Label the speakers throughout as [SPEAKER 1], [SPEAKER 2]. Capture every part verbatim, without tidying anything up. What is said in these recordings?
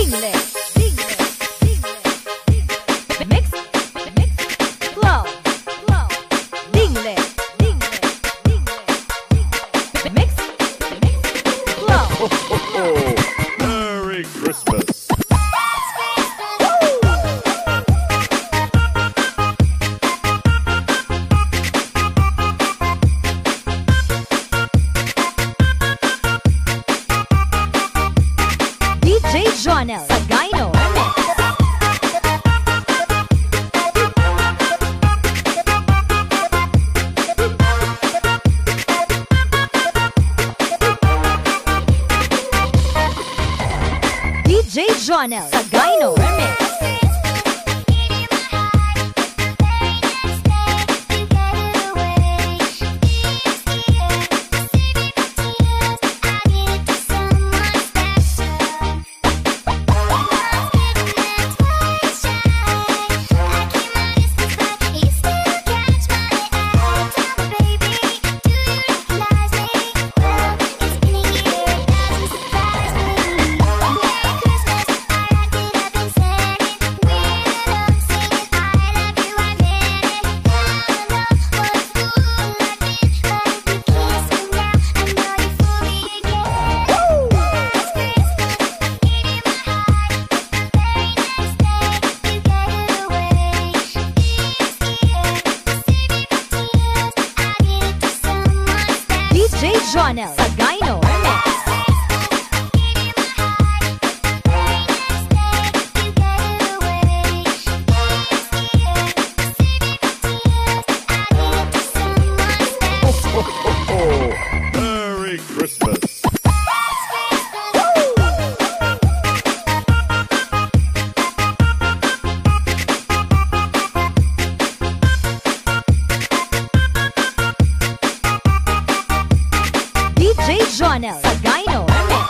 [SPEAKER 1] Dingle, dingle, dingle, dingle. Mix, mix, flow, flow. Dingle, dingle, dingle, dingle. Mix, mix, flow.
[SPEAKER 2] Ho, ho, ho. Merry Christmas.
[SPEAKER 1] D J Jonel Sagayno Remix. D J Jonel Sagayno Remix. D J Jonel Sagayno Remix.
[SPEAKER 2] Ho, ho, ho, ho. Merry Christmas.
[SPEAKER 1] D J Jonel Sagayno Remix.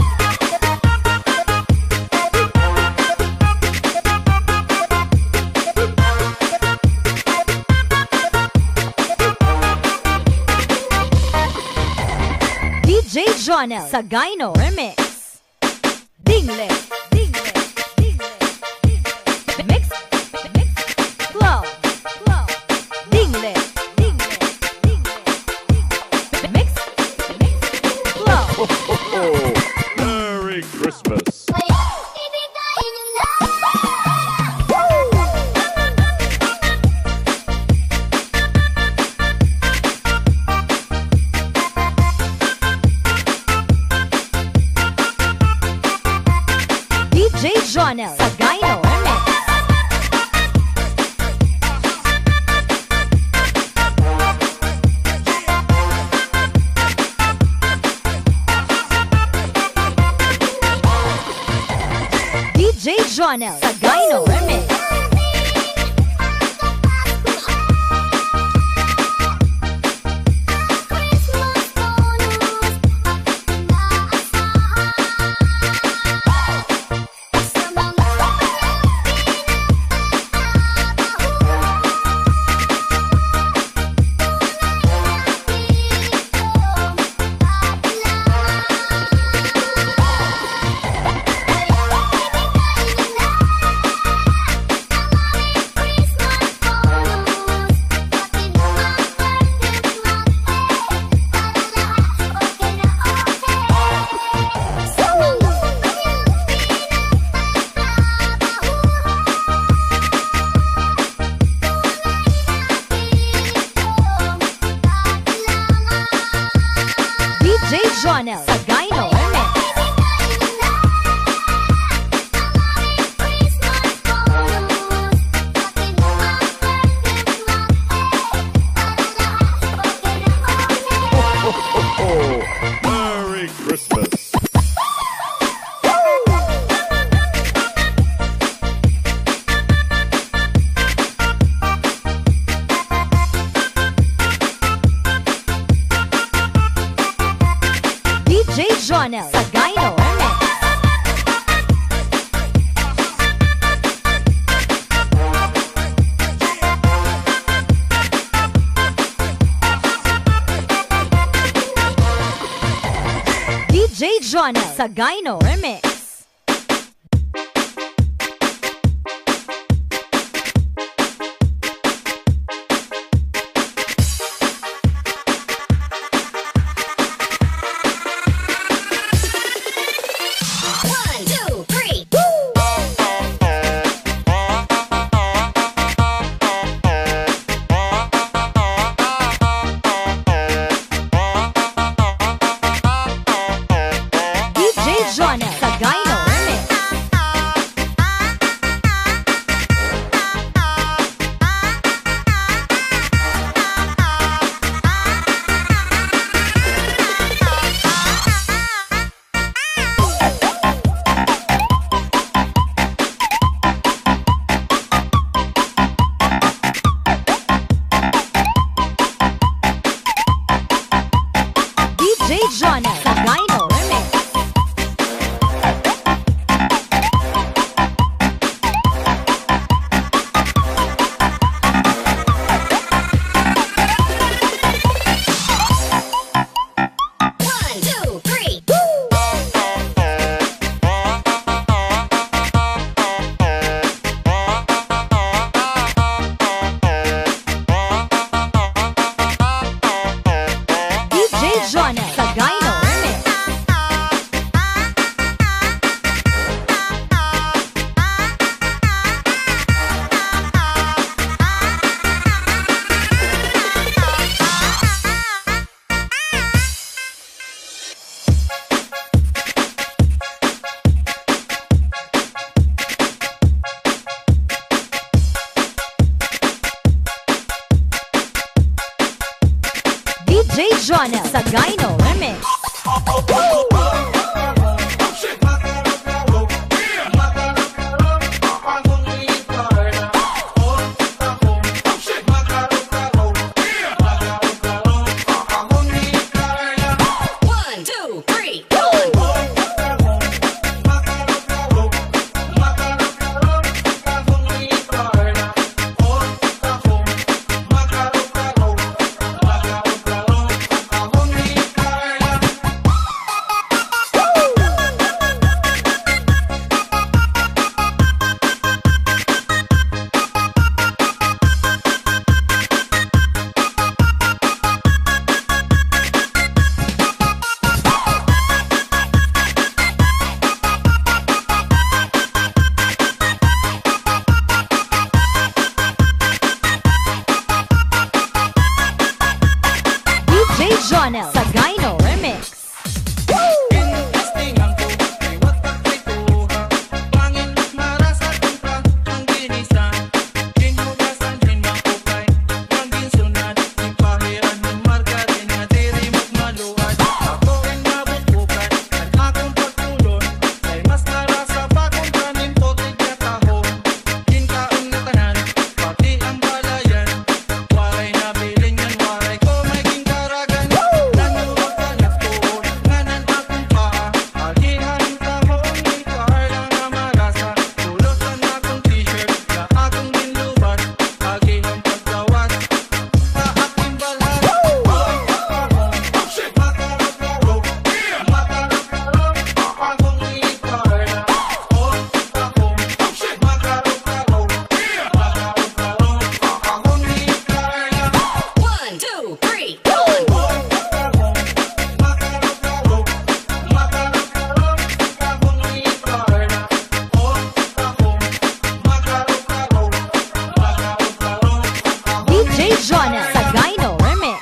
[SPEAKER 1] D J Jonel Sagayno Remix. Dingle, dingle, dingle, dingle. Mix, mix, flow, flow. Dingle, dingle, dingle, dingle. Mix, mix, flow.
[SPEAKER 2] Ho, ho, ho. Merry Christmas.
[SPEAKER 1] D J Jonel Sagayno Remix. D J Jonel Sagayno Remix. D J Jonel Sagayno Remix.
[SPEAKER 2] Ho, ho, ho. Merry Christmas.
[SPEAKER 1] D J Jonel Sagayno Remix. D J Jonel Sagayno Remix. Jonel Sagayno Remix. D J Jonel Sagayno Remix.
[SPEAKER 3] One, two, three.
[SPEAKER 1] D J Jonel Sagayno Remix. D J Jonel Sagayno Remix.
[SPEAKER 3] One, two, three.
[SPEAKER 1] D J Jonel Sagayno Remix.
[SPEAKER 4] Tinutestingan ko, may watak may tuha. Pangin marasa tungka, ang ginisan. Ginhugasan, ginmakukay, ang ginsunad. Ipahiran ng margarin nga diri magmaluad. Ako ang mabubukan, ang akong pagtulon. Kay mas narasa pa kung kanin po tigyatahon. Ginkaon na tanan, pati ang balayan. Waray na bilingan, waray ko may gingkaragan. Nanuwag ka na tuon, nganan akong paa. Agihan ka mo ni Carla nga marasa. Tulot ang akong t-shirt, na akong ginlubat. Agihan paggawas, sa aking balat. Makarap-karap, makarap-karap, makarap-karap. Akong ni Carla, oh, akong makarap-karap, makarap-karap. Akong ni Carla.
[SPEAKER 3] One, two, three.
[SPEAKER 1] D J Jonel Sagayno Remix.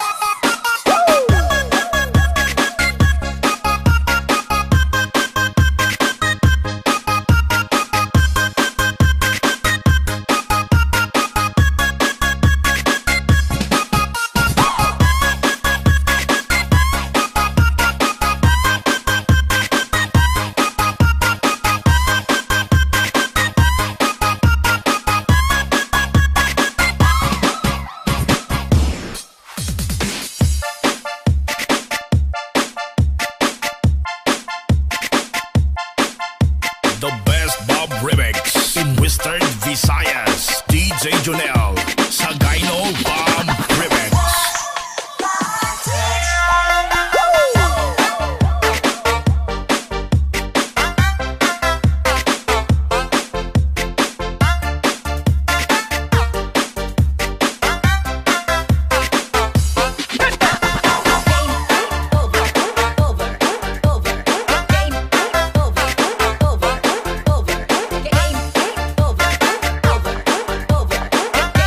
[SPEAKER 5] The best Bob remix in Western Visayas. D J Jonel Sagayno Bob remix.
[SPEAKER 3] Game over, over, over, over, over.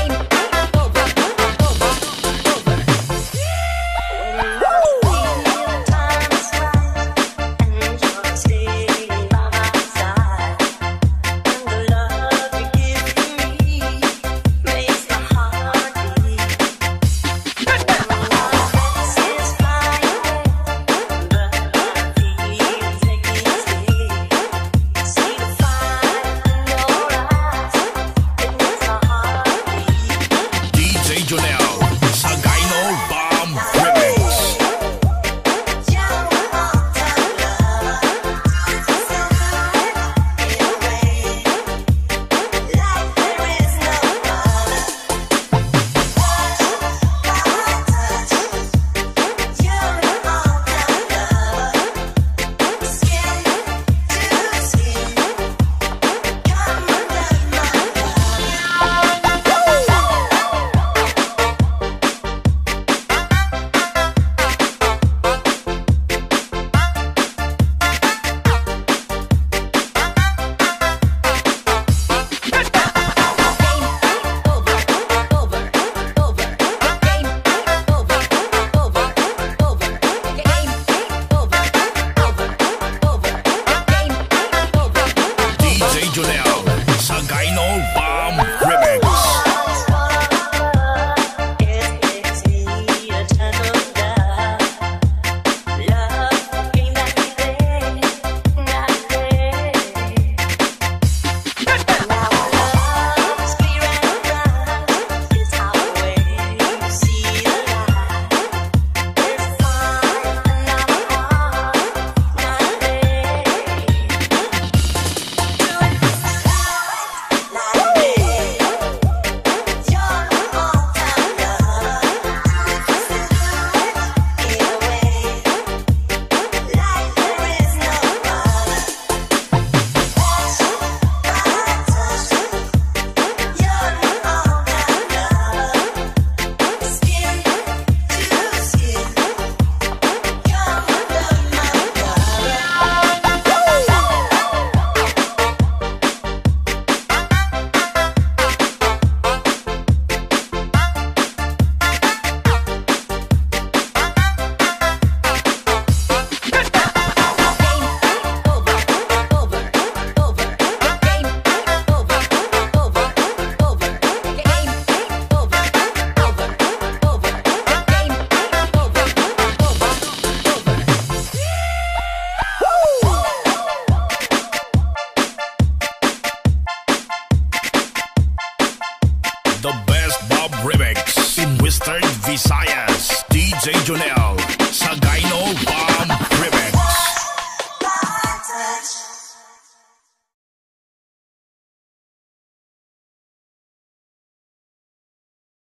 [SPEAKER 5] J Jonel